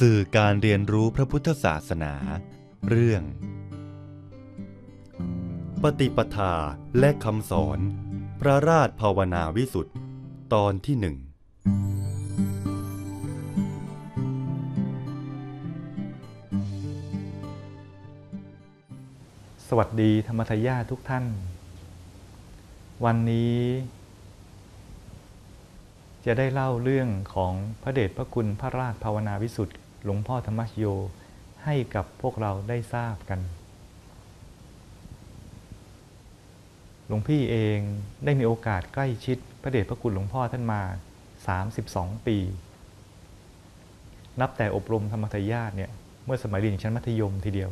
สื่อการเรียนรู้พระพุทธศาสนาเรื่องปฏิปทาและคำสอนพระราชภาวนาวิสุทธิ์ตอนที่หนึ่งสวัสดีธรรมทายาททุกท่านวันนี้จะได้เล่าเรื่องของพระเดชพระคุณพระราชภาวนาวิสุทธิ์หลวงพ่อธรรมชโยให้กับพวกเราได้ทราบกันหลวงพี่เองได้มีโอกาสใกล้ชิดพระเดชพระคุณหลวงพ่อท่านมา32 ปีนับแต่อบรมธรรมทายาทเนี่ยเมื่อสมัยเรียนชั้นมัธยมทีเดียว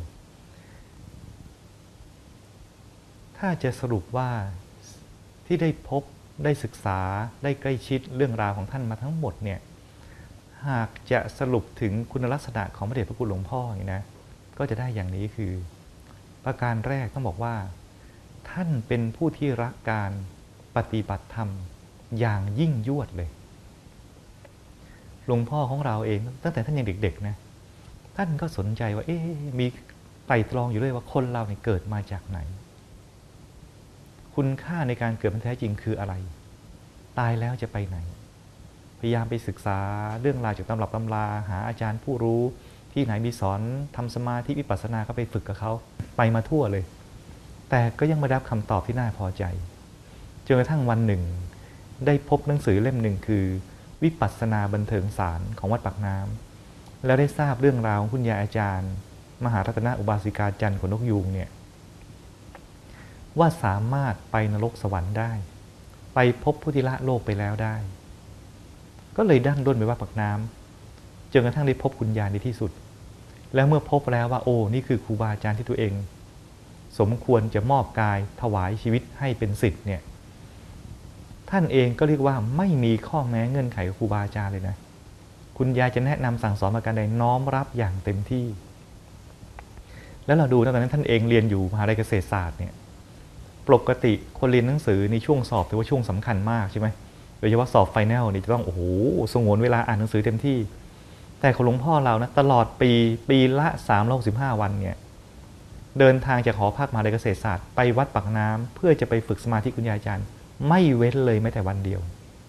ถ้าจะสรุปว่าที่ได้พบได้ศึกษาได้ใกล้ชิดเรื่องราวของท่านมาทั้งหมดเนี่ยหากจะสรุปถึงคุณลักษณะของพระเดชพระคุณหลวงพ่ออย่างนี้นะก็จะได้อย่างนี้คือประการแรกต้องบอกว่าท่านเป็นผู้ที่รักการปฏิบัติธรรมอย่างยิ่งยวดเลยหลวงพ่อของเราเองตั้งแต่ท่านยังเด็กๆนะท่านก็สนใจว่ามีไต่ตรองอยู่เลยว่าคนเราเนี่ยเกิดมาจากไหนคุณค่าในการเกิดมันแท้จริงคืออะไรตายแล้วจะไปไหนพยายามไปศึกษาเรื่องราวจากตำรับตำราหาอาจารย์ผู้รู้ที่ไหนมีสอนทำสมาธิวิปัสสนาก็ไปฝึกกับเขาไปมาทั่วเลยแต่ก็ยังไม่ได้รับคำตอบที่น่าพอใจจนกระทั่งวันหนึ่งได้พบหนังสือเล่มหนึ่งคือวิปัสสนาบันเทิงสารของวัดปากน้ำแล้วได้ทราบเรื่องราวของคุณยายอาจารย์มหารัตนอุบาสิกาจันทร์ขนนกยูงเนี่ยว่าสามารถไปนรกสวรรค์ได้ไปพบผู้ที่ละโลกไปแล้วได้ก็เลยดั้งด้นไปว่าปากน้ำจนกระทั่งได้พบคุณยายในที่สุดแล้วเมื่อพบแล้วว่านี่คือครูบาอาจารย์ที่ตัวเองสมควรจะมอบกายถวายชีวิตให้เป็นศิษย์เนี่ยท่านเองก็เรียกว่าไม่มีข้อแม้เงื่อนไขกับครูบาอาจารย์เลยนะคุณยายจะแนะนำสั่งสอนมาการใดน้อมรับอย่างเต็มที่แล้วเราดูตอนนั้นท่านเองเรียนอยู่มหาวิทยาลัยเกษตรศาสตร์เนี่ยปกติคนเรียนหนังสือในช่วงสอบถือว่าช่วงสำคัญมากใช่ไหมโดยเฉพาะสอบไฟแนลนี่จะต้องสงวนเวลาอ่านหนังสือเต็มที่แต่ของหลวงพ่อเรานะตลอดปีละ365 วันเนี่ยเดินทางจากหอพักมหาวิทยาลัยเกษตรศาสตร์ไปวัดปากน้ำเพื่อจะไปฝึกสมาธิคุณยายอาจารย์ไม่เว้นเลยแม้แต่วันเดียว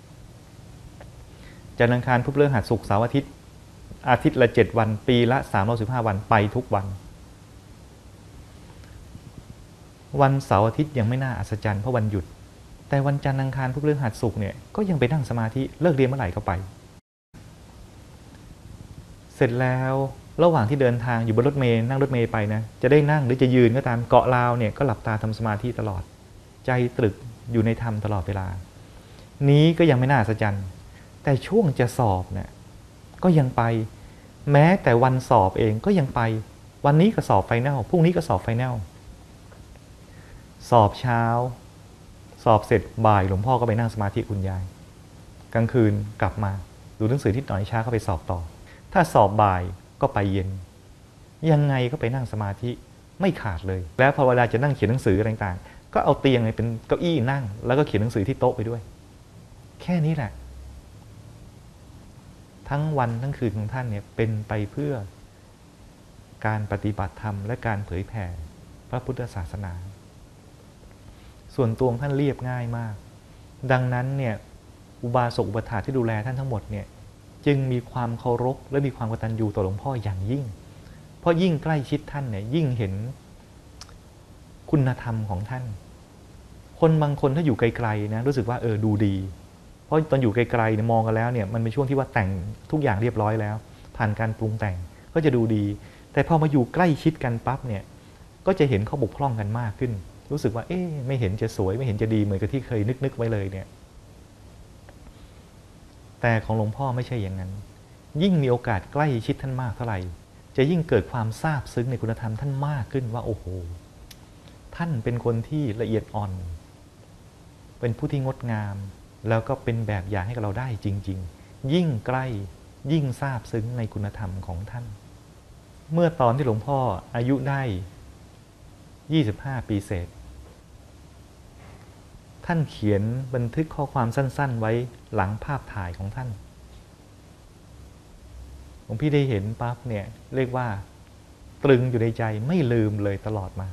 จันทร์อังคารพุธพฤหัสศุกร์เสาร์อาทิตย์ละ7 วันปีละ315 วันไปทุกวันวันเสาร์อาทิตย์ยังไม่น่าอัศจรรย์เพราะวันหยุดแต่วันจันทร์อังคารพุธพฤหัสศุกร์เนี่ยก็ยังไปนั่งสมาธิเลิกเรียนเมื่อไหร่ก็ไปเสร็จแล้วระหว่างที่เดินทางอยู่บนรถเมล์นั่งรถเมล์ไปนะจะได้นั่งหรือจะยืนก็ตามเกาะราวเนี่ยก็หลับตาทำสมาธิตลอดใจตรึกอยู่ในธรรมตลอดเวลานี้ก็ยังไม่น่าอัศจรรย์แต่ช่วงจะสอบเนี่ยก็ยังไปแม้แต่วันสอบเองก็ยังไปวันนี้ก็สอบไฟแนลพรุ่งนี้ก็สอบไฟแนลสอบเช้าสอบเสร็จบ่ายหลวงพ่อก็ไปนั่งสมาธิคุณยายกลางคืนกลับมาดูหนังสือที่หน่อยช้าก็ไปสอบต่อถ้าสอบบ่ายก็ไปเย็นยังไงก็ไปนั่งสมาธิไม่ขาดเลยแล้วพอเวลาจะนั่งเขียนหนังสืออะไรต่างๆก็เอาเตียงเป็นเก้าอี้นั่งแล้วก็เขียนหนังสือที่โต๊ะไปด้วยแค่นี้แหละทั้งวันทั้งคืนของท่านเนี่ยเป็นไปเพื่อการปฏิบัติธรรมและการเผยแผ่พระพุทธศาสนาส่วนตัวท่านเรียบง่ายมากดังนั้นเนี่ยอุบาสกอุปถากที่ดูแลท่านทั้งหมดเนี่ยจึงมีความเคารพและมีความกตัญญูต่อหลวงพ่ออย่างยิ่งเพราะยิ่งใกล้ชิดท่านเนี่ยยิ่งเห็นคุณธรรมของท่านคนบางคนถ้าอยู่ไกลๆนะรู้สึกว่าดูดีเพราะตอนอยู่ไกลๆเนี่ยมองกันแล้วเนี่ยมันเป็นช่วงที่ว่าแต่งทุกอย่างเรียบร้อยแล้วผ่านการปรุงแต่งก็จะดูดีแต่พอมาอยู่ใกล้ชิดกันปั๊บเนี่ยก็จะเห็นข้อบกพร่องกันมากขึ้นรู้สึกว่าไม่เห็นจะสวยไม่เห็นจะดีเหมือนกับที่เคยนึกไว้เลยเนี่ยแต่ของหลวงพ่อไม่ใช่อย่างนั้นยิ่งมีโอกาสใกล้ชิดท่านมากเท่าไหร่จะยิ่งเกิดความซาบซึ้งในคุณธรรมท่านมากขึ้นว่าท่านเป็นคนที่ละเอียดอ่อนเป็นผู้ที่งดงามแล้วก็เป็นแบบอย่างให้กับเราได้จริงๆยิ่งใกล้ยิ่งซาบซึ้งในคุณธรรมของท่านเมื่อตอนที่หลวงพ่ออายุได้25 ปีเศษท่านเขียนบันทึกข้อความสั้นๆไว้หลังภาพถ่ายของท่านลวงพี่ได้เห็นปั๊บเนี่ยเรียกว่าตรึงอยู่ในใจไม่ลืมเลยตลอดมา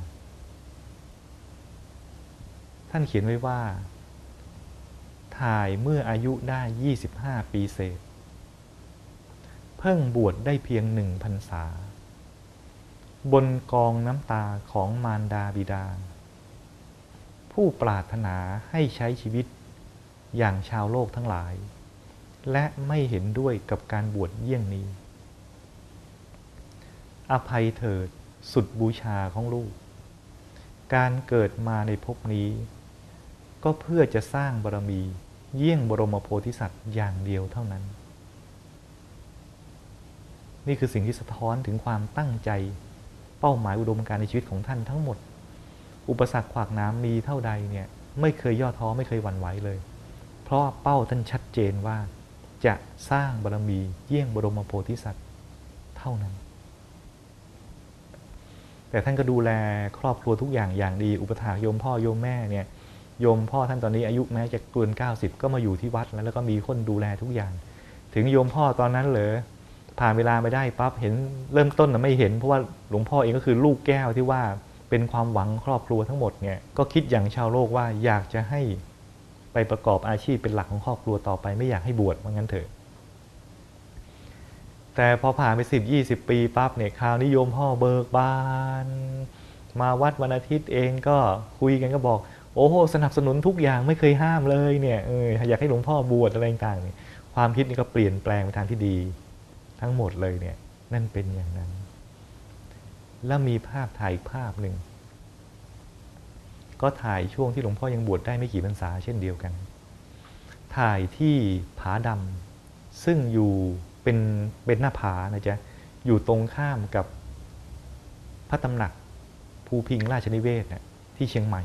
ท่านเขียนไว้ว่าถ่ายเมื่ออายุได้25 ปีเศษเพิ่งบวชได้เพียง1 พรรษาบนกองน้ำตาของมารดาบิดาผู้ปรารถนาให้ใช้ชีวิตอย่างชาวโลกทั้งหลายและไม่เห็นด้วยกับการบวชเยี่ยงนี้อภัยเถิดสุดบูชาของลูกการเกิดมาในภพนี้ก็เพื่อจะสร้างบารมีเยี่ยงบรมโพธิสัตว์อย่างเดียวเท่านั้นนี่คือสิ่งที่สะท้อนถึงความตั้งใจเป้าหมายอุดมการณ์ในชีวิตของท่านทั้งหมดอุปสรรคขวากน้ำมีเท่าใดเนี่ยไม่เคยย่อท้อไม่เคยหวั่นไหวเลยเพราะเป้าท่านชัดเจนว่าจะสร้างบารมีเยี่ยงบรมโพธิสัตว์เท่านั้นแต่ท่านก็ดูแลครอบครัวทุกอย่างอย่างดีอุปถากโยมพ่อโยมแม่เนี่ยโยมพ่อท่านตอนนี้อายุแม้จะเกิน90ก็มาอยู่ที่วัดแล้วก็มีคนดูแลทุกอย่างถึงโยมพ่อตอนนั้นเหรอผ่านเวลาไปได้ปั๊บเห็นเริ่มต้นไม่เห็นเพราะว่าหลวงพ่อเองก็คือลูกแก้วที่ว่าเป็นความหวังครอบครัวทั้งหมดเนี่ยก็คิดอย่างชาวโลกว่าอยากจะให้ไปประกอบอาชีพเป็นหลักของครอบครัวต่อไปไม่อยากให้บวชว่างั้นเถอะแต่พอผ่านไป10-20 ปีปั๊บเนี่ยคราวนี้โยมพ่อเบิกบานมาวัดวันอาทิตย์เองก็คุยกันก็บอกโอ้โหสนับสนุนทุกอย่างไม่เคยห้ามเลยเนี่ยอยากให้หลวงพ่อบวชอะไรต่างๆเนี่ยความคิดนี่ก็เปลี่ยนแปลงไปทางที่ดีทั้งหมดเลยเนี่ยนั่นเป็นอย่างนั้นแล้วมีภาพถ่ายอีกภาพหนึ่งก็ถ่ายช่วงที่หลวงพ่อยังบวชได้ไม่กี่พรรษาเช่นเดียวกันถ่ายที่ผาดำซึ่งอยู่เป็นหน้าผานะจ๊ะอยู่ตรงข้ามกับพระตำหนักภูพิงราชนิเวศน์ที่เชียงใหม่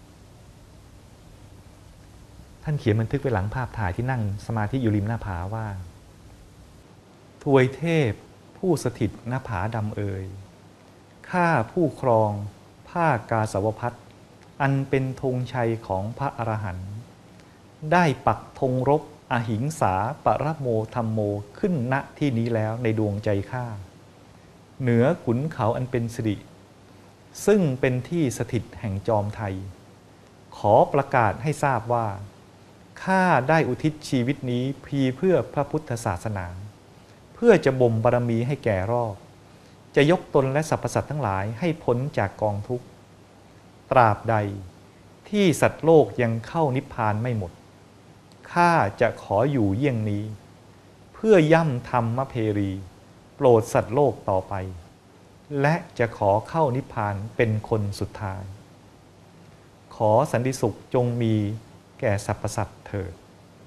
ท่านเขียนบันทึกไว้หลังภาพถ่ายที่นั่งสมาธิอยู่ริมหน้าผาว่าทวยเทพผู้สถิตณผาดำเอ่ยข้าผู้ครองผ้ากาสาวพัสต์อันเป็นธงชัยของพระอรหันต์ได้ปักธงรบอหิงสาปรโมธัมโมขึ้นณที่นี้แล้วในดวงใจข้าเหนือขุนเขาอันเป็นสิริซึ่งเป็นที่สถิตแห่งจอมไทยขอประกาศให้ทราบว่าข้าได้อุทิศชีวิตนี้เพื่อพระพุทธศาสนาเพื่อจะบ่มบารมีให้แก่รอบจะยกตนและสรรพสัตว์ทั้งหลายให้พ้นจากกองทุกข์ตราบใดที่สัตว์โลกยังเข้านิพพานไม่หมดข้าจะขออยู่เยี่ยงนี้เพื่อย่ำธรรมเพรีโปรดสัตว์โลกต่อไปและจะขอเข้านิพพานเป็นคนสุดท้ายขอสันติสุขจงมีแก่สรรพสัตว์เถิด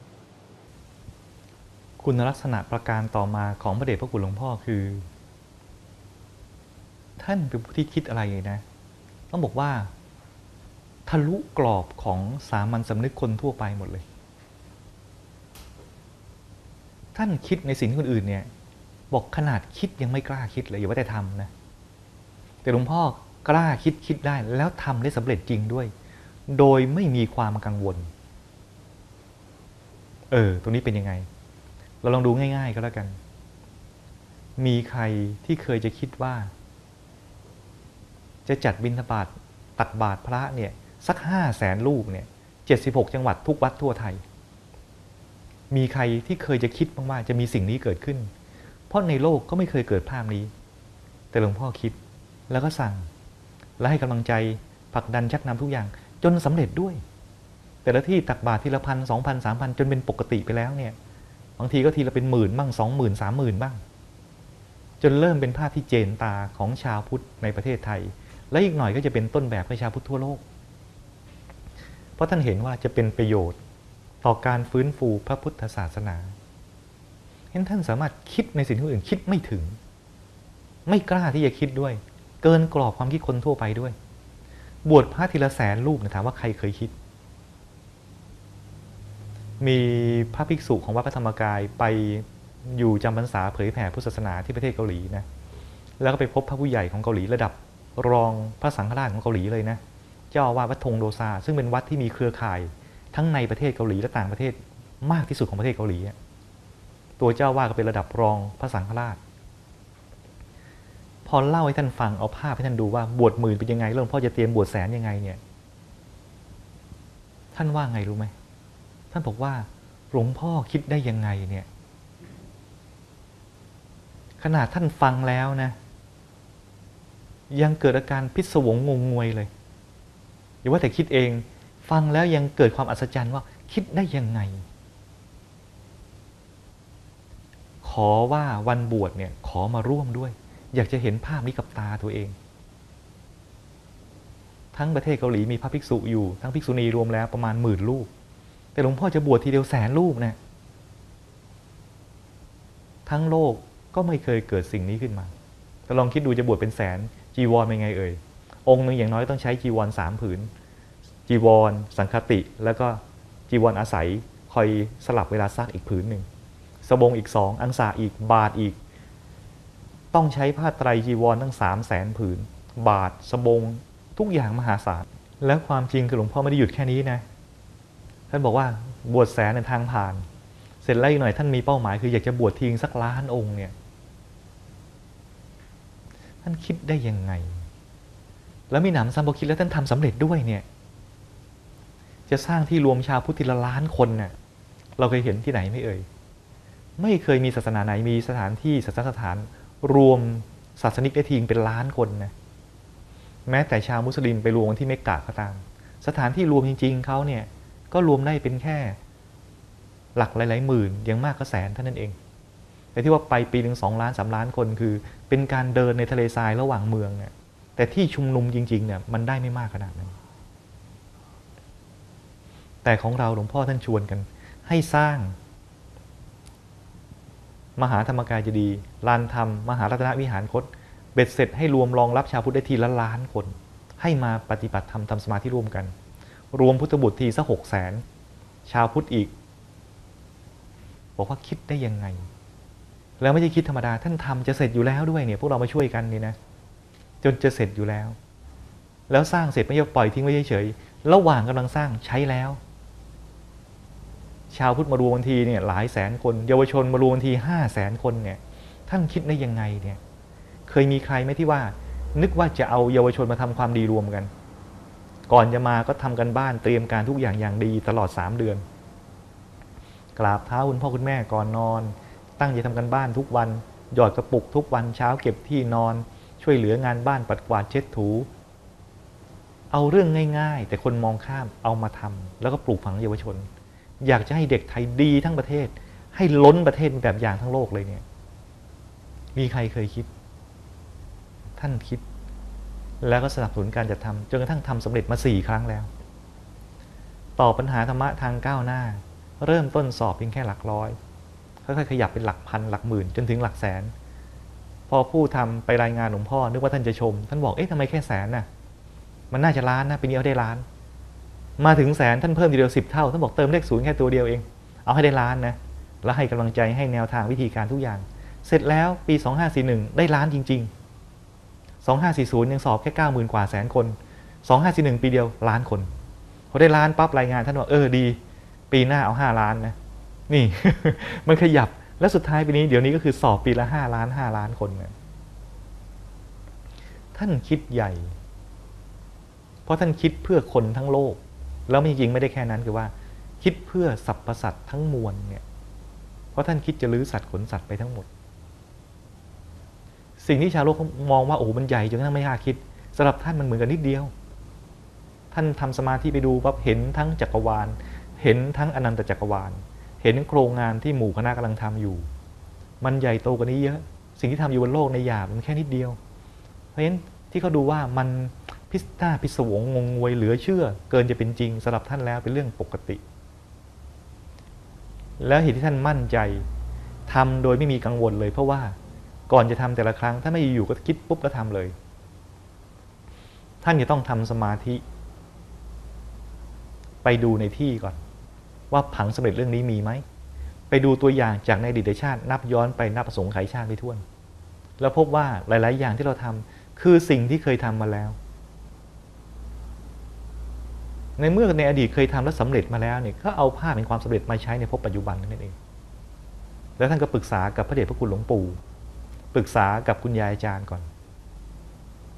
คุณลักษณะประการต่อมาของพระเดชพระคุณหลวงพ่อคือท่านเป็นผู้ที่คิดอะไรนะต้องบอกว่าทะลุกรอบของสามัญสำนึกคนทั่วไปหมดเลยท่านคิดในสิ่งที่คนอื่นเนี่ยบอกขนาดคิดยังไม่กล้าคิดเลยอย่าว่าแต่ทำนะแต่หลวงพ่อกล้าคิดได้แล้วทำได้สำเร็จจริงด้วยโดยไม่มีความกังวลตรงนี้เป็นยังไงเราลองดูง่ายๆก็แล้วกันมีใครที่เคยจะคิดว่าจะจัดบิณฑบาตตักบาตรพระเนี่ยสัก500,000 รูปเนี่ย76 จังหวัดทุกวัดทั่วไทยมีใครที่เคยจะคิดบ้างว่าจะมีสิ่งนี้เกิดขึ้นเพราะในโลกก็ไม่เคยเกิดภาพนี้แต่หลวงพ่อคิดแล้วก็สั่งและให้กำลังใจผลักดันชักนำทุกอย่างจนสำเร็จด้วยแต่ละที่ตักบาตรทีละ1,000 2,000 3,000จนเป็นปกติไปแล้วเนี่ยบางทีก็ทีละเป็น10,000บ้าง20,000 30,000บ้างจนเริ่มเป็นภาพที่เจนตาของชาวพุทธในประเทศไทยและอีกหน่อยก็จะเป็นต้นแบบให้ชาวพุทธทั่วโลกเพราะท่านเห็นว่าจะเป็นประโยชน์ต่อการฟื้นฟูพระพุทธศาสนาเห็นท่านสามารถคิดในสิ่งที่คนอื่นคิดไม่ถึงไม่กล้าที่จะคิดด้วยเกินกรอบความคิดคนทั่วไปด้วยบวชพระทีละ100,000 รูปถามว่าใครเคยคิดมีพระภิกษุของวัดพระธรรมกายไปอยู่จำพรรษาเผยแผ่พุทธศาสนาที่ประเทศเกาหลีนะแล้วก็ไปพบพระผู้ใหญ่ของเกาหลีระดับรองพระสังฆราชของเกาหลีเลยนะเจ้าอาวาสวัดธงโดซาซึ่งเป็นวัดที่มีเครือข่ายทั้งในประเทศเกาหลีและต่างประเทศมากที่สุดของประเทศเกาหลีตัวเจ้าอาวาสก็เป็นระดับรองพระสังฆราชอเล่าให้ท่านฟังเอาภาพให้ท่านดูว่าบวชหมื่นเป็นยังไงแล้วหลวงพ่อจะเตรียมบวชแสนยังไงเนี่ยท่านว่าไงรู้ไหมท่านบอกว่าหลวงพ่อคิดได้ยังไงเนี่ยขนาดท่านฟังแล้วนะยังเกิดอาการพิศวงงงงวยเลยอย่าว่าแต่คิดเองฟังแล้วยังเกิดความอัศจรรย์ว่าคิดได้ยังไงขอว่าวันบวชเนี่ยขอมาร่วมด้วยอยากจะเห็นภาพนี้กับตาตัวเองทั้งประเทศเกาหลีมีพระภิกษุอยู่ทั้งภิกษุณีรวมแล้วประมาณ10,000 รูปแต่หลวงพ่อจะบวชทีเดียว100,000 รูปนะทั้งโลกก็ไม่เคยเกิดสิ่งนี้ขึ้นมาแต่ลองคิดดูจะบวชเป็นแสนจีวรเป็นไงเอ่ยองค์หนึ่งอย่างน้อยต้องใช้จีวร3 ผืนจีวรสังฆติแล้วก็จีวรอาศัยคอยสลับเวลาซักอีกผืนหนึ่งสบงอีก2อังสาอีกบาทอีกต้องใช้ผ้าไตรจีวรตั้ง300,000 ผืนบาทสบงทุกอย่างมหาศาลแล้วความจริงคือหลวงพ่อไม่ได้หยุดแค่นี้นะท่านบอกว่าบวชแสนในทางผ่านเสร็จแล้วอีกหน่อยท่านมีเป้าหมายคืออยากจะบวชทิ้งสัก1,000,000 องค์เนี่ยท่านคิดได้ยังไงแล้วมีหนำซ้ำพอคิดแล้วท่านทำสำเร็จด้วยเนี่ยจะสร้างที่รวมชาวพุทธทีละ1,000,000 คนเนี่ยเราเคยเห็นที่ไหนไม่เอ่ยไม่เคยมีศาสนาไหนมีสถานที่ศาสนสถานรวมศาสนิกได้ทิ้งเป็น1,000,000 คนนะแม้แต่ชาวมุสลิมไปรวมที่เมกกะก็ตามสถานที่รวมจริงๆเขาเนี่ยก็รวมได้เป็นแค่หลักหลายๆหมื่นอย่างมากก็แสนเท่านั้นเองแต่ที่ว่าไปปีหนึ่ง2 ล้าน3 ล้านคนคือเป็นการเดินในทะเลทรายระหว่างเมืองเนี่ยแต่ที่ชุมนุมจริงๆเนี่ยมันได้ไม่มากขนาดนั้นแต่ของเราหลวงพ่อท่านชวนกันให้สร้างมหาธรรมกายเจดีย์ลานธรรมมหารัตนวิหารคตเบ็ดเสร็จให้รวมรองรับชาวพุทธได้ทีละ1,000,000 คนให้มาปฏิบัติธรรมทำสมาธิร่วมกันรวมพุทธบุตรทีสัก600,000ชาวพุทธอีกบอกว่าคิดได้ยังไงแล้วไม่ใช่คิดธรรมดาท่านทำจะเสร็จอยู่แล้วด้วยเนี่ยพวกเรามาช่วยกันนี่นะจนจะเสร็จอยู่แล้วแล้วสร้างเสร็จไม่ใช่ปล่อยทิ้งไว้เฉยๆระหว่างกำลังสร้างใช้แล้วชาวพุทธมารวมวันทีเนี่ยหลายแสนคนเยาวชนมารวมวันที500,000 คนเนี่ยท่านคิดได้ยังไงเนี่ยเคยมีใครไหมที่ว่านึกว่าจะเอาเยาวชนมาทำความดีรวมกันก่อนจะมาก็ทำกันบ้านเตรียมการทุกอย่างอย่างดีตลอด3 เดือนกราบเท้าคุณพ่อคุณแม่ก่อนนอนตั้งใจทำกันบ้านทุกวันหยอดกระปุกทุกวันเช้าเก็บที่นอนช่วยเหลืองานบ้านปัดกวาดเช็ดถูเอาเรื่องง่ายๆแต่คนมองข้ามเอามาทำแล้วก็ปลูกฝังเยาวชนอยากจะให้เด็กไทยดีทั้งประเทศให้ล้นประเทศเป็นแบบอย่างทั้งโลกเลยเนี่ยมีใครเคยคิดท่านคิดแล้วก็สนับสนุนการจัดทำจนกระทั่งทำสำเร็จมา4 ครั้งแล้วต่อปัญหาธรรมะทางก้าวหน้าเริ่มต้นสอบเพียงแค่หลักร้อยค่อยๆขยับเป็นหลักพันหลักหมื่นจนถึงหลักแสนพอผู้ทำไปรายงานหลวงพ่อนึกว่าท่านจะชมท่านบอกเอ๊ะทำไมแค่แสนน่ะมันน่าจะล้านนะปีนี้เอาได้ล้านมาถึงแสนท่านเพิ่มทีเดียว10 เท่าท่านบอกเติมเลข0แค่ตัวเดียวเองเอาให้ได้ล้านนะแล้วให้กำลังใจให้แนวทางวิธีการทุกอย่างเสร็จแล้วปี2541ได้ล้านจริงๆ2540ยังสอบแค่90,000 กว่าแสนคน2541ปีเดียวล้านคนพอได้ล้านปั๊บรายงานท่านบอกดีปีหน้าเอา5 ล้านนะนี่ มันขยับแล้วสุดท้ายปีนี้เดี๋ยวนี้ก็คือสอบปีละ5 ล้าน5 ล้านคนนะท่านคิดใหญ่เพราะท่านคิดเพื่อคนทั้งโลกแล้วจริงๆไม่ได้แค่นั้นคือว่าคิดเพื่อสรรพสัตว์ทั้งมวลเนี่ยเพราะท่านคิดจะลื้อสัตว์ขนสัตว์ไปทั้งหมดสิ่งที่ชาวโลกมองว่าโอ้มันใหญ่จนกระทั่งไม่น่าคิดสำหรับท่านมันเหมือนกันนิดเดียวท่านทำสมาธิไปดูปั๊บเห็นทั้งจักรวาลเห็นทั้งอนันตจักรวาลเห็นโครงงานที่หมู่คณะกำลังทำอยู่มันใหญ่โตกว่านี้เยอะสิ่งที่ทำอยู่บนโลกในหยาบมันแค่นิดเดียวเพราะฉะนั้นที่เขาดูว่ามันพิศวงงงงวยเหลือเชื่อเกินจะเป็นจริงสำหรับท่านแล้วเป็นเรื่องปกติแล้วเหตุที่ท่านมั่นใจทำโดยไม่มีกังวลเลยเพราะว่าก่อนจะทำแต่ละครั้งถ้าไม่อยู่ก็คิดปุ๊บก็ทำเลยท่านจะต้องทำสมาธิไปดูในที่ก่อนว่าผังสำเร็จเรื่องนี้มีไหมไปดูตัวอย่างจากในอดีตชาตินับย้อนไปนับประสงค์ไขชาติไปทั่วแล้วพบว่าหลายๆอย่างที่เราทำคือสิ่งที่เคยทำมาแล้วในเมื่อในอดีตเคยทำแล้วสำเร็จมาแล้วเนี่ยก็เอาภาพเป็นความสำเร็จมาใช้ในภพปัจจุบันนั่นเองแล้วท่านก็ปรึกษากับพระเดชพระคุณหลวงปู่ปรึกษากับคุณยายอาจารย์ก่อน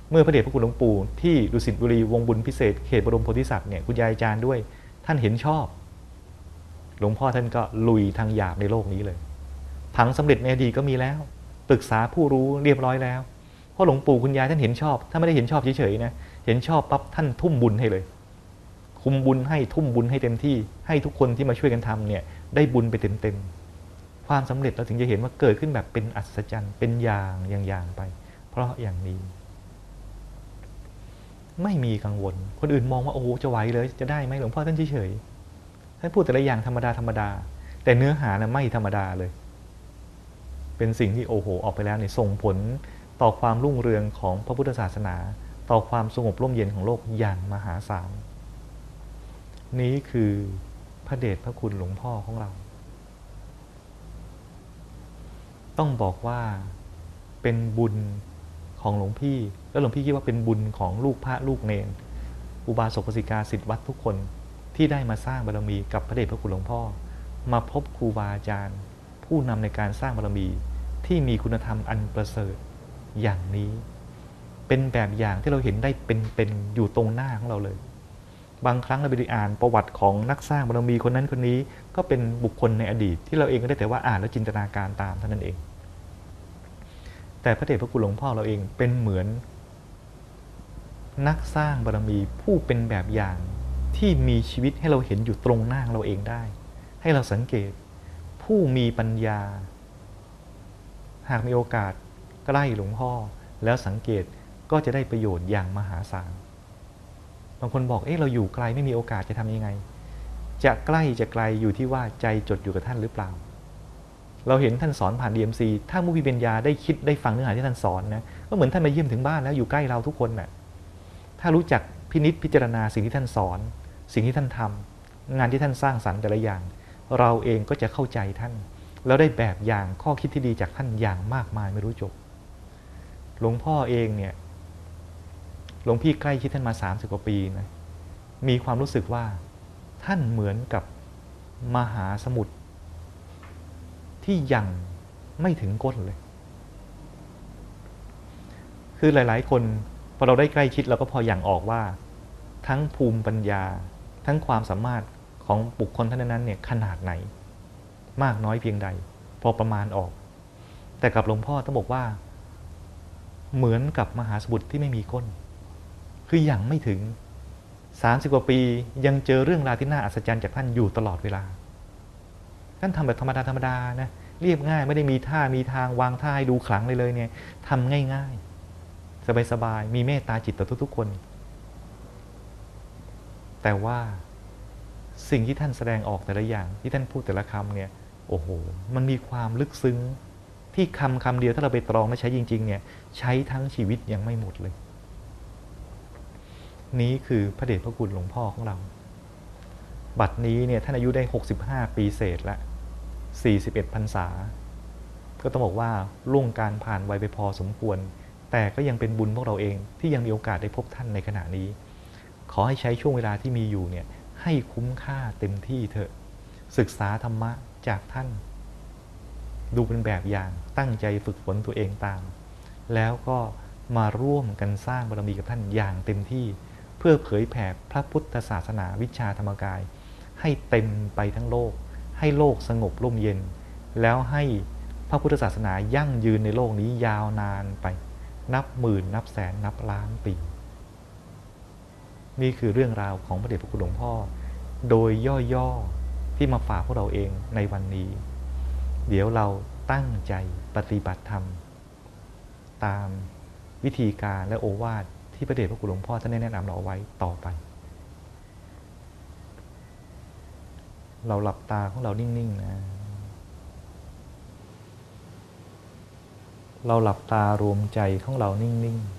เมื่อพระเดชพระคุณหลวงปู่ที่ดุสิตบุรีวงบุญพิเศษเขตบรมโพธิสัตว์เนี่ยคุณยายอาจารย์ด้วยท่านเห็นชอบหลวงพ่อท่านก็ลุยทางหยาบในโลกนี้เลยผังสำเร็จในอดีตก็มีแล้วปรึกษาผู้รู้เรียบร้อยแล้วเพราะหลวงปู่คุณยายท่านเห็นชอบท่านไม่ได้เห็นชอบเฉยๆนะเห็นชอบปั๊บท่านทุ่มบุญให้เลยคุมบุญให้ทุ่มบุญให้เต็มที่ให้ทุกคนที่มาช่วยกันทำเนี่ยได้บุญไปเต็มๆความสำเร็จเราถึงจะเห็นว่าเกิดขึ้นแบบเป็นอัศจรรย์เป็นอย่างไปเพราะอย่างนี้ไม่มีกังวลคนอื่นมองว่าโอ้โหจะไหวเลยจะได้ไหมหลวงพ่อท่านเฉยๆท่านพูดแต่ละอย่างธรรมดาแต่เนื้อหานะไม่ธรรมดาเลยเป็นสิ่งที่โอ้โหออกไปแล้วเนี่ยส่งผลต่อความรุ่งเรืองของพระพุทธศาสนาต่อความสงบร่มเย็นของโลกอย่างมหาศาลนี้คือพระเดชพระคุณหลวงพ่อของเราต้องบอกว่าเป็นบุญของหลวงพี่แล้วหลวงพี่คิดว่าเป็นบุญของลูกพระลูกเนรอุบาสกอุบาสิกาศิษย์วัดทุกคนที่ได้มาสร้างบารมีกับพระเดชพระคุณหลวงพ่อมาพบครูบาอาจารย์ผู้นำในการสร้างบารมีที่มีคุณธรรมอันประเสริฐอย่างนี้เป็นแบบอย่างที่เราเห็นได้เป็นอยู่ตรงหน้าของเราเลยบางครั้งเราไปอ่านประวัติของนักสร้างบารมีคนนั้นคนนี้ก็เป็นบุคคลในอดีตที่เราเองก็ได้แต่ว่าอ่านแล้วจินตนาการตามเท่านั้นเองแต่พระเดชพระคุณหลวงพ่อเราเองเป็นเหมือนนักสร้างบารมีผู้เป็นแบบอย่างที่มีชีวิตให้เราเห็นอยู่ตรงหน้าเราเองได้ให้เราสังเกตผู้มีปัญญาหากมีโอกาสใกล้หลวงพ่อแล้วสังเกตก็จะได้ประโยชน์อย่างมหาศาลบางคนบอกเราอยู่ไกลไม่มีโอกาสจะทำยังไงจะใกล้จะไกลอยู่ที่ว่าใจจดอยู่กับท่านหรือเปล่าเราเห็นท่านสอนผ่าน DMC ถ้ามุขีปัญญาได้คิดได้ฟังเนื้อหาที่ท่านสอนนะก็เหมือนท่านมาเยี่ยมถึงบ้านแล้วอยู่ใกล้เราทุกคนน่ะถ้ารู้จักพินิจพิจารณาสิ่งที่ท่านสอนสิ่งที่ท่านทำงานที่ท่านสร้างสรรค์แต่ละอย่างเราเองก็จะเข้าใจท่านแล้วได้แบบอย่างข้อคิดที่ดีจากท่านอย่างมากมายไม่รู้จบหลวงพ่อเองเนี่ยหลวงพี่ใกล้ชิดท่านมา30 กว่าปีนะมีความรู้สึกว่าท่านเหมือนกับมหาสมุทรที่ยังไม่ถึงก้นเลยคือหลายๆคนพอเราได้ใกล้ชิดเราก็พออย่างออกว่าทั้งภูมิปัญญาทั้งความสามารถของบุคคลท่านนั้นเนี่ยขนาดไหนมากน้อยเพียงใดพอประมาณออกแต่กับหลวงพ่อต้องบอกว่าเหมือนกับมหาสมุทรที่ไม่มีก้นคือยังไม่ถึง30 กว่าปียังเจอเรื่องราวที่น่าอัศจรรย์จากท่านอยู่ตลอดเวลาท่านทำแบบธรรมดานะเรียบง่ายไม่ได้มีท่ามีทางวางท่าให้ดูขลังเลยเนี่ยทำง่ายๆสบายๆมีเมตตาจิตต่อทุกๆคนแต่ว่าสิ่งที่ท่านแสดงออกแต่ละอย่างที่ท่านพูดแต่ละคำเนี่ยโอ้โหมันมีความลึกซึ้งที่คำเดียวถ้าเราไปตรองและใช้จริงๆเนี่ยใช้ทั้งชีวิตยังไม่หมดเลยนี้คือพระเดชพระคุณหลวงพ่อของเราบัดนี้เนี่ยท่านอายุได้65 ปีเศษละ41 พรรษาก็ต้องบอกว่าล่วงการผ่านวัยไปพอสมควรแต่ก็ยังเป็นบุญพวกเราเองที่ยังมีโอกาสได้พบท่านในขณะนี้ขอให้ใช้ช่วงเวลาที่มีอยู่เนี่ยให้คุ้มค่าเต็มที่เถอะศึกษาธรรมะจากท่านดูเป็นแบบอย่างตั้งใจฝึกฝนตัวเองตามแล้วก็มาร่วมกันสร้างบารมีกับท่านอย่างเต็มที่เพื่อเผยแผ่พระพุทธศาสนาวิชาธรรมกายให้เต็มไปทั้งโลกให้โลกสงบร่มเย็นแล้วให้พระพุทธศาสนายั่งยืนในโลกนี้ยาวนานไปนับหมื่นนับแสนนับล้านปีนี่คือเรื่องราวของพระเดชพระคุณหลวงพ่อโดยย่อๆที่มาฝากพวกเราเองในวันนี้เดี๋ยวเราตั้งใจปฏิบัติธรรมตามวิธีการและโอวาทที่พระเดชพระคุณหลวงพ่อท่านได้แนะนำเราเอาไว้ต่อไปเราหลับตาของเรานิ่งๆนะเราหลับตารวมใจของเรานิ่ง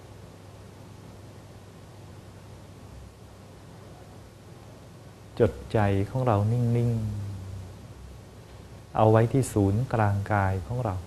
ๆจดใจของเรานิ่งๆเอาไว้ที่ศูนย์กลางกายของเรา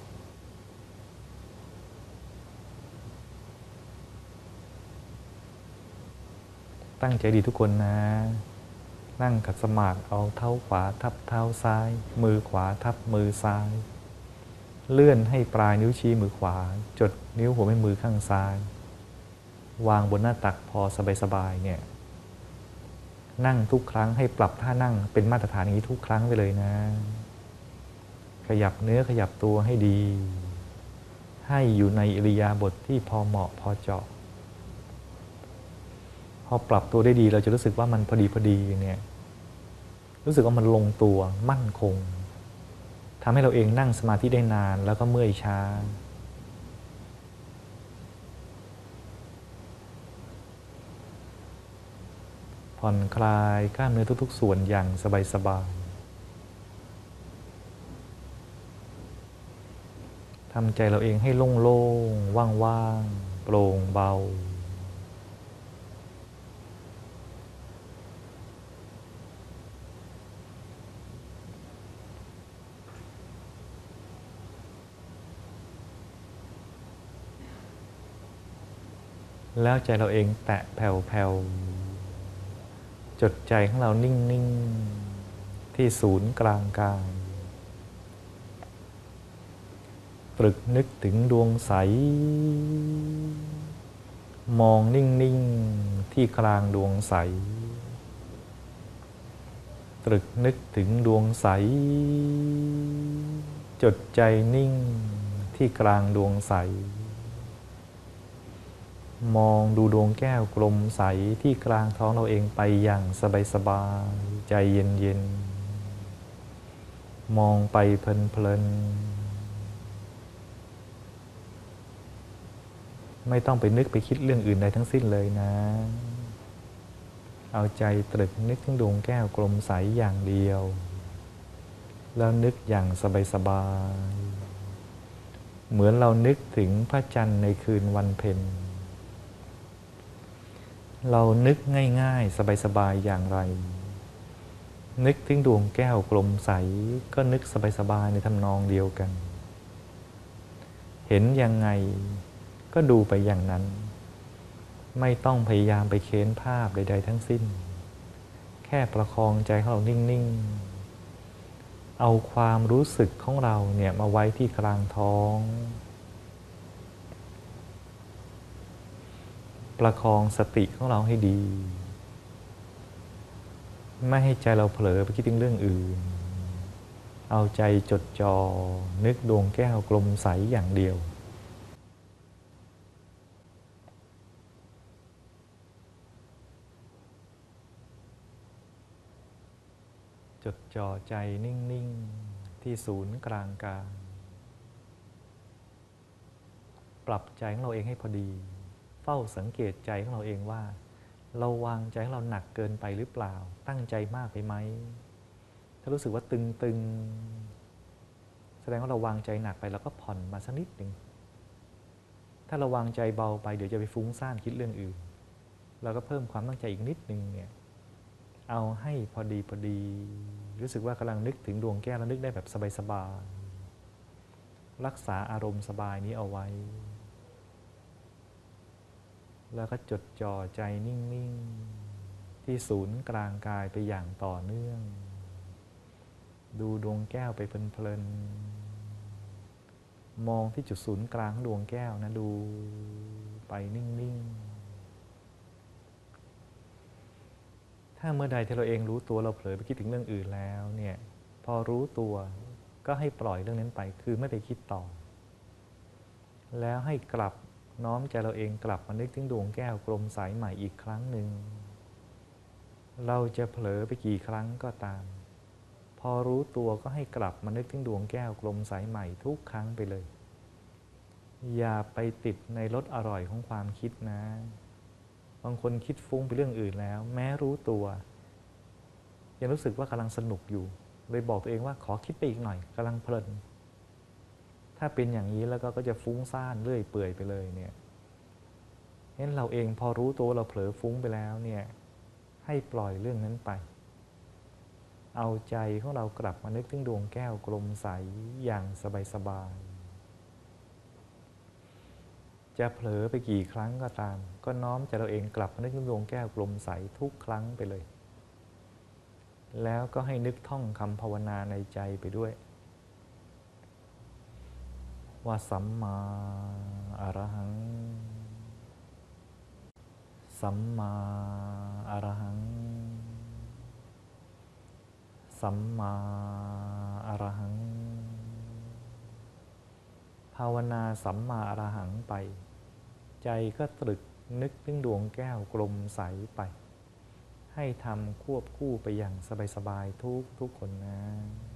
ตั้งใจดีทุกคนนะนั่งขัดสมาธิเอาเท้าขวาทับเท้าซ้ายมือขวาทับมือซ้ายเลื่อนให้ปลายนิ้วชี้มือขวาจดนิ้วหัวแม่มือข้างซ้ายวางบนหน้าตักพอสบายๆเนี่ยนั่งทุกครั้งให้ปรับท่านั่งเป็นมาตรฐานอย่างนี้ทุกครั้งไปเลยนะขยับเนื้อขยับตัวให้ดีให้อยู่ในอิริยาบถที่พอเหมาะพอเจาะพอปรับตัวได้ดีเราจะรู้สึกว่ามันพอดีเนี่ยรู้สึกว่ามันลงตัวมั่นคงทำให้เราเองนั่งสมาธิได้นานแล้วก็เมื่อยช้าผ่อนคลายกล้ามเนื้อทุกๆส่วนอย่างสบายๆทำใจเราเองให้โล่งๆว่างๆโปร่งเบาแล้วใจเราเองแตะแผ่วๆจดใจของเรานิ่งๆที่ศูนย์กลางกายตรึกนึกถึงดวงใสมองนิ่งๆที่กลางดวงใสตรึกนึกถึงดวงใสจดใจนิ่งที่กลางดวงใสมองดูดวงแก้วกลมใสที่กลางท้องเราเองไปอย่างสบายๆใจเย็นๆมองไปเพลินๆไม่ต้องไปนึกไปคิดเรื่องอื่นใดทั้งสิ้นเลยนะเอาใจตรึกนึกถึงดวงแก้วกลมใสอย่างเดียวแล้วนึกอย่างสบายๆเหมือนเรานึกถึงพระจันทร์ในคืนวันเพ็ญเรานึกง่ายๆสบายๆอย่างไรนึกถึงดวงแก้วกลมใสก็นึกสบายๆในทำนองเดียวกันเห็นยังไงก็ดูไปอย่างนั้นไม่ต้องพยายามไปเค้นภาพใดๆทั้งสิ้นแค่ประคองใจของเรานิ่งๆเอาความรู้สึกของเราเนี่ยมาไว้ที่กลางท้องประคองสติของเราให้ดีไม่ให้ใจเราเผลอไปคิดถึงเรื่องอื่นเอาใจจดจ่อนึกดวงแก้วกลมใสอย่างเดียวจดจ่อใจนิ่งๆที่ศูนย์กลางกายปรับใจของเราเองให้พอดีเฝ้าสังเกตใจของเราเองว่าเราวางใจของเราหนักเกินไปหรือเปล่าตั้งใจมากไปไหมถ้ารู้สึกว่าตึงๆแสดงว่าเราวางใจหนักไปแล้วก็ผ่อนมาสักนิดหนึ่งถ้าเราวางใจเบาไปเดี๋ยวจะไปฟุ้งซ่านคิดเรื่องอื่นเราก็เพิ่มความตั้งใจอีกนิดนึงเนี่ยเอาให้พอดีรู้สึกว่ากำลังนึกถึงดวงแก้วแล้วนึกได้แบบสบายๆรักษาอารมณ์สบายนี้เอาไว้แล้วก็จดจ่อใจนิ่งๆที่ศูนย์กลางกายไปอย่างต่อเนื่องดูดวงแก้วไปเพลินๆมองที่จุดศูนย์กลางของดวงแก้วนะดูไปนิ่งๆถ้าเมื่อใดที่เราเองรู้ตัวเราเผลอไปคิดถึงเรื่องอื่นแล้วเนี่ยพอรู้ตัวก็ให้ปล่อยเรื่องนั้นไปคือไม่ไปคิดต่อแล้วให้กลับน้อมใจเราเองกลับมานึกถึงดวงแก้วกลมใสใหม่อีกครั้งหนึ่งเราจะเผลอไปกี่ครั้งก็ตามพอรู้ตัวก็ให้กลับมานึกถึงดวงแก้วกลมใสใหม่ทุกครั้งไปเลยอย่าไปติดในรสอร่อยของความคิดนะบางคนคิดฟุ้งไปเรื่องอื่นแล้วแม้รู้ตัวยังรู้สึกว่ากำลังสนุกอยู่เลยบอกตัวเองว่าขอคิดไปอีกหน่อยกำลังเพลินถ้าเป็นอย่างนี้แล้วก็จะฟุ้งซ่านเรื่อยเปื่อยไปเลยเนี่ยเห็นเราเองพอรู้ตัวเราเผลอฟุ้งไปแล้วเนี่ยให้ปล่อยเรื่องนั้นไปเอาใจของเรากลับมานึกถึงดวงแก้วกลมใสอย่างสบายๆจะเผลอไปกี่ครั้งก็ตามก็น้อมใจเราเองกลับมานึกถึงดวงแก้วกลมใสทุกครั้งไปเลยแล้วก็ให้นึกท่องคำภาวนาในใจไปด้วยว่าสัมมาอรหังสัมมาอรหังสัมมาอรหังภาวนาสัมมาอรหังไปใจก็ตรึกนึกถึงดวงแก้วกลมใสไปให้ทำควบคู่ไปอย่างสบายๆทุกคนนะ